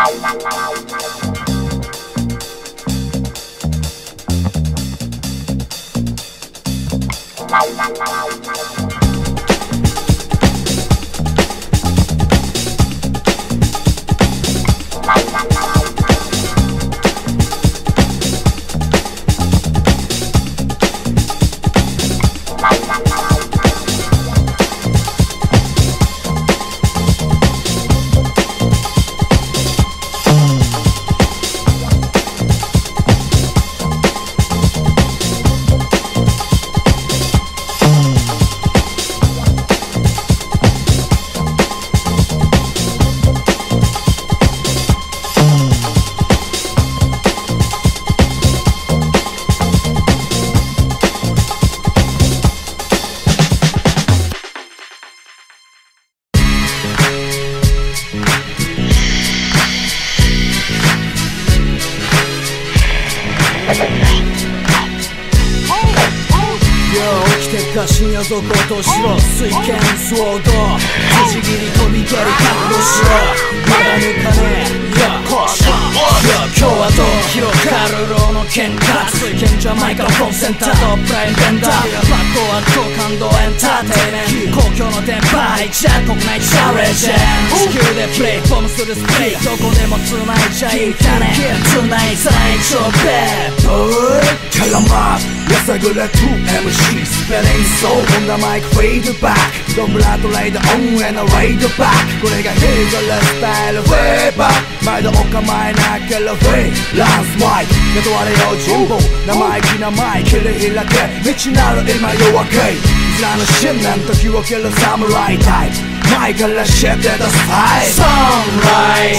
深夜底落としろ水拳騒動辻切り飛び蹴り覚悟しろまだ抜かねえよこし今日はどう広がるローの喧嘩水拳じゃマイクロフォンセンタートップラインベンダーバットは好感度エンターテイメント公共の電波入っちゃ国内チャレンジ地球でプレイフォームするスピードどこでも繋いじゃいかね繋い最長ベーブ Tell 'em up やさぐれ 2MC スペリングソーホンダマイクフェードバックドンブラッドレイドオンへのレイドバックこれがヘイゾレスタイルフェーバー毎度お構いなければフェイランスマイク雇われよ人望生意気なマイク切り開け未知なる今夜明けいずらの信念時を切る侍タイプ前から知ってたスタイル Sunrise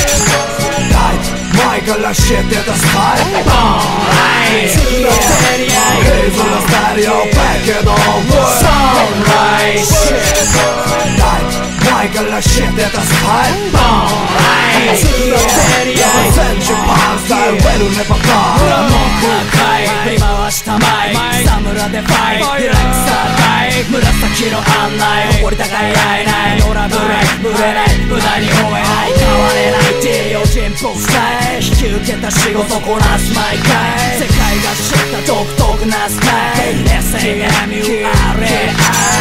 Shit 前から知ってたスタイル Sunrise ヘイズのスタイルよベッケド Sunrise Shit 前から知ってたスタイル Sunrise 全10パンスタイルウェルネバカー裏の高い振り回したマイク草むらでファイトリラックサータイ紫の案内誇り高いライナイ野良ぶれぶれない無駄に追えない変われないディオ人歩スタイル引き受けた仕事こなす毎回世界が知った独特なスタイル SAMURAI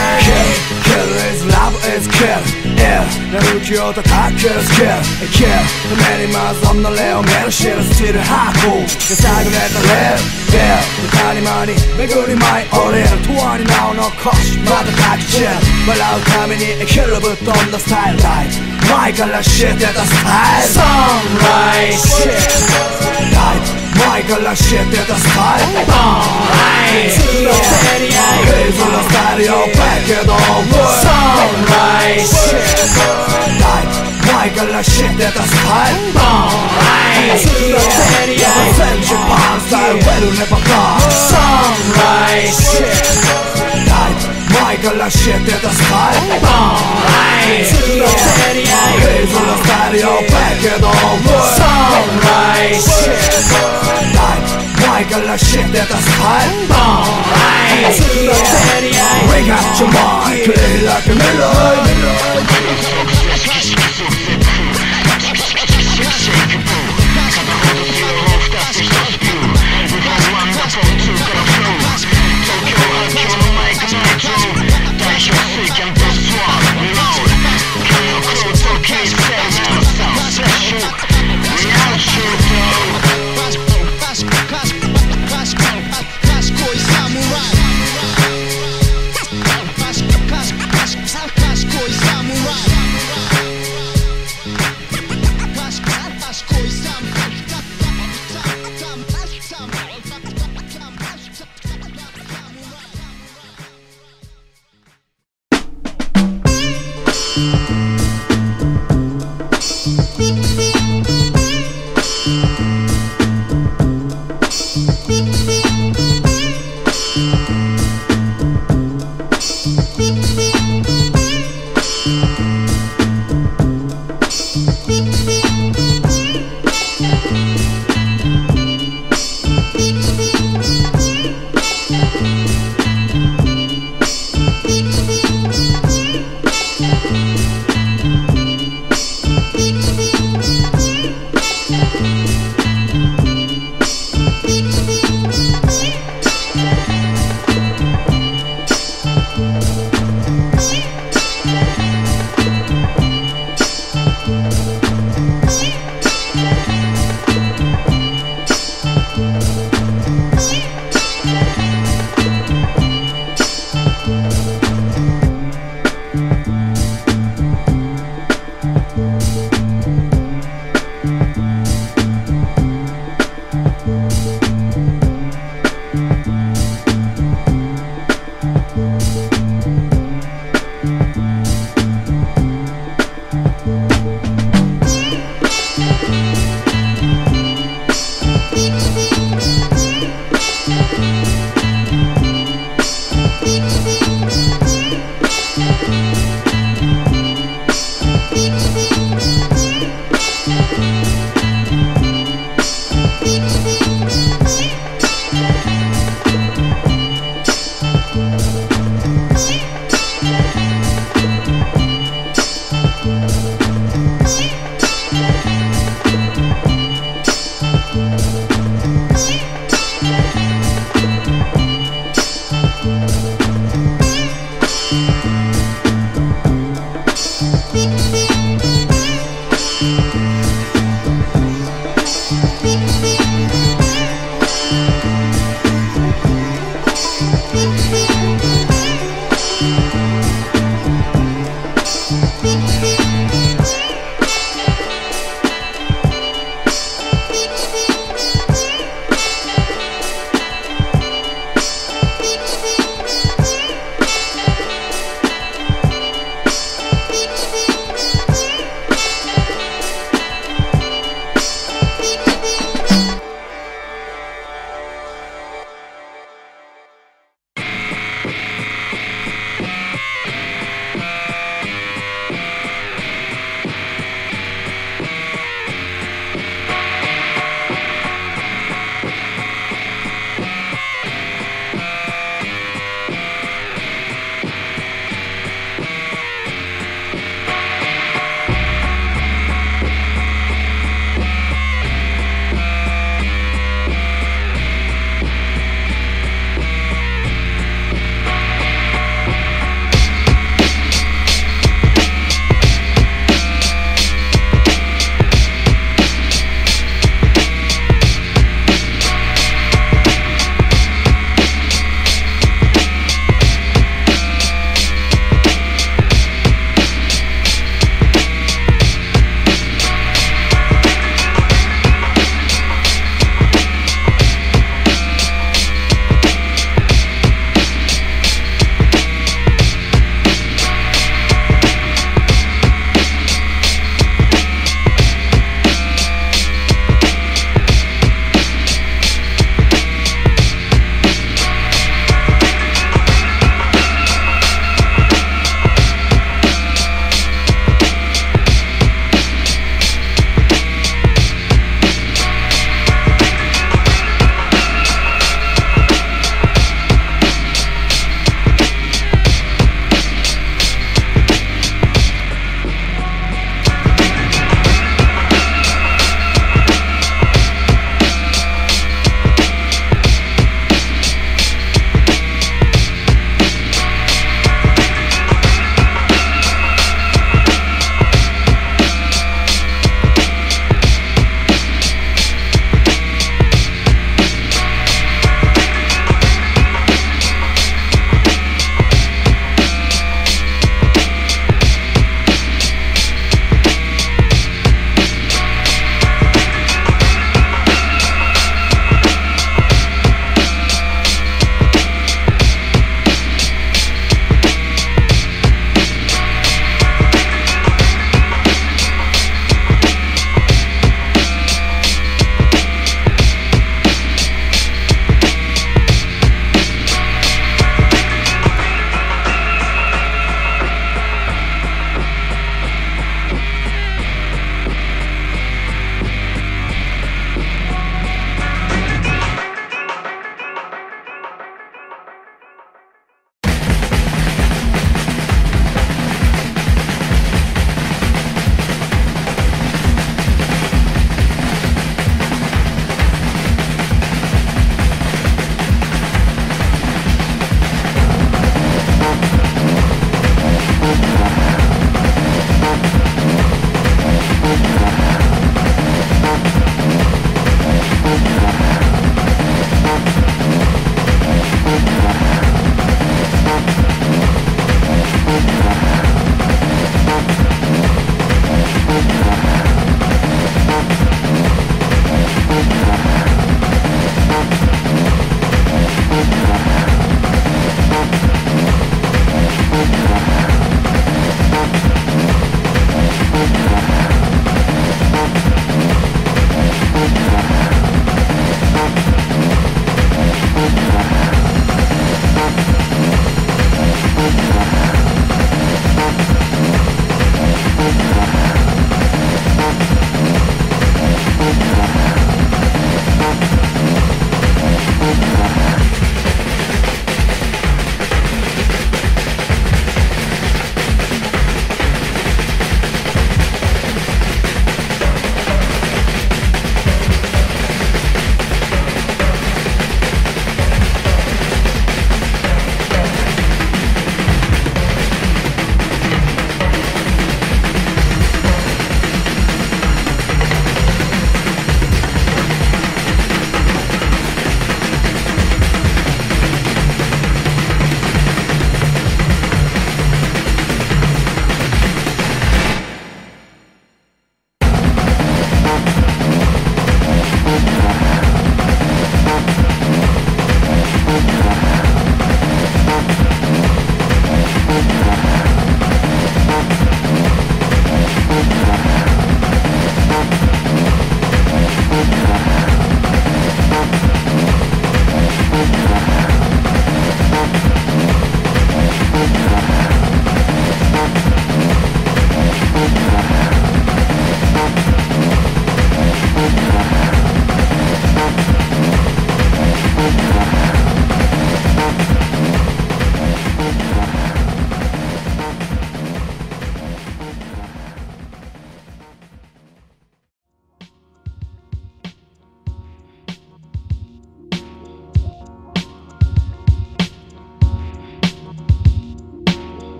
Kill is love is kill Yeah 眠気を叩けるスキル Kill ためにまず己を見る知るスティルハーフやさぐれたレール Yeah 谷間に巡り舞い降りる永遠に名を残しまた立ち散る笑うために生きるぶっ飛んだスタイルライフ前から知ってたスタイル Sunrise Shit 前から知ってたスタイル Sunrise ヘイズのスタイルよベッケド Sunrise Shit 前から知ってたスタイル Sunrise 全10パンスタイルウェルネバカー Sunrise Shit 前から知ってたスタイル Sunrise ヘイズのスタイルよベッケド Sunrise Shit 前から知ってたスタイル Sunrise We got your mind 切り開け未来賢い侍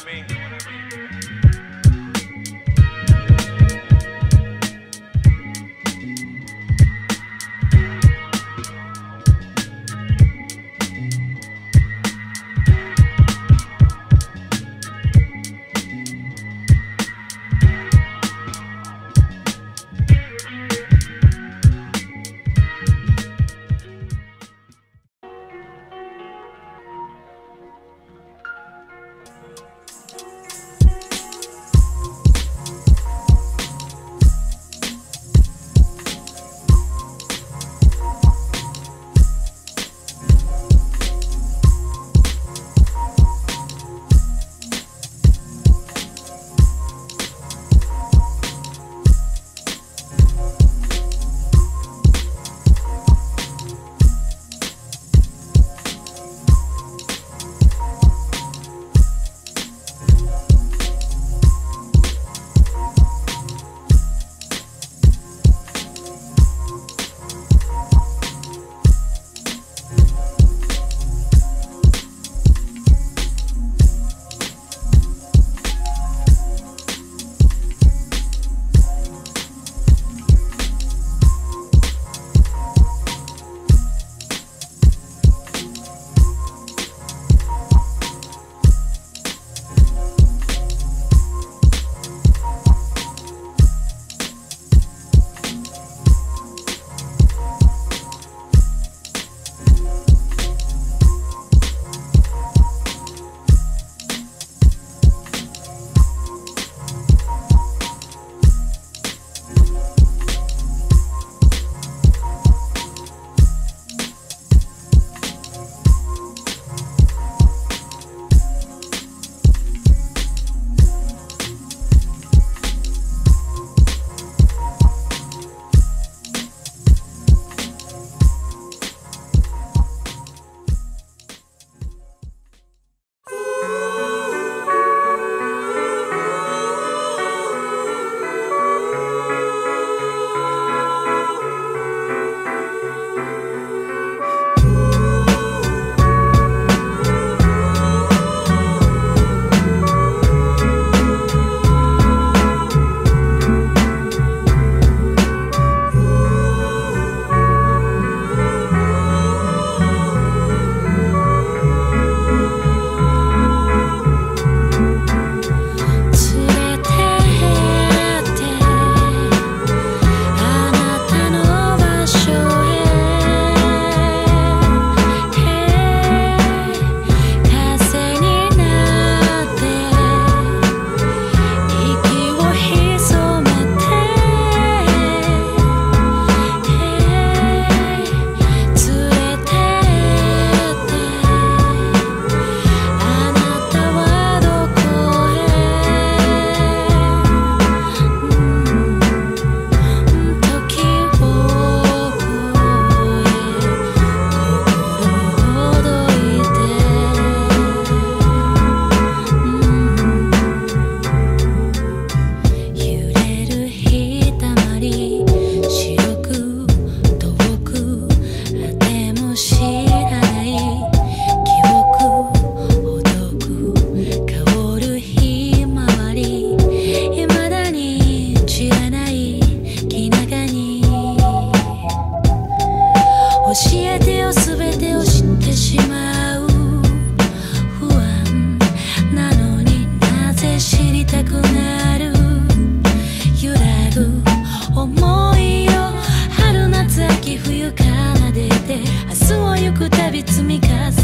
くたび積み重